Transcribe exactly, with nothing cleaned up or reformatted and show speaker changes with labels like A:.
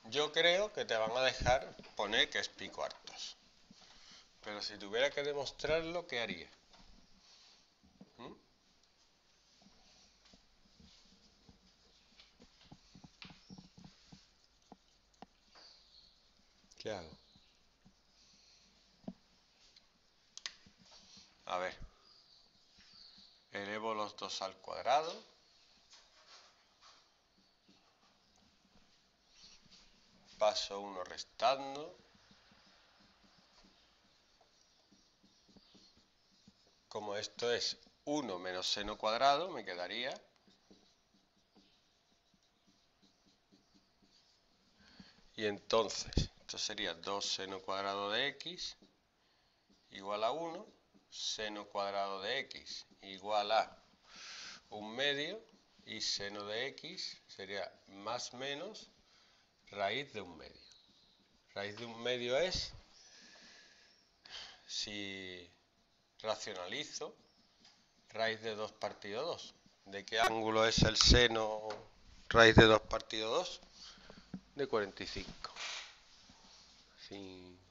A: Yo creo que te van a dejar poner que es pi cuartos. Pero si tuviera que demostrarlo, ¿qué haría? ¿Mm? ¿Qué hago? A ver. Elevo los dos al cuadrado. Paso uno restando. Como esto es uno menos seno cuadrado, me quedaría y entonces esto sería dos seno cuadrado de x igual a uno, seno cuadrado de x igual a un medio y seno de x sería más menos raíz de un medio. Raíz de un medio es, si racionalizo, raíz de dos partido dos. ¿De qué ángulo es el seno raíz de dos partido dos? De cuarenta y cinco. Sin